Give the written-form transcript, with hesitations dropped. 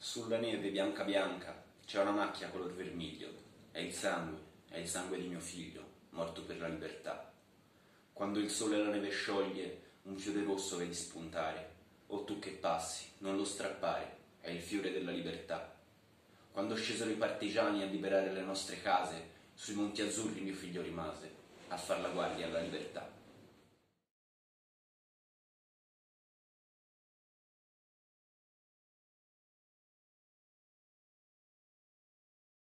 Sulla neve bianca bianca c'è una macchia color vermiglio. È il sangue di mio figlio, morto per la libertà. Quando il sole la neve scioglie, un fiore rosso vedi spuntare. O tu che passi, non lo strappare, è il fiore della libertà. Quando scesero i partigiani a liberare le nostre case, sui monti azzurri mio figlio rimase, a far la guardia alla libertà.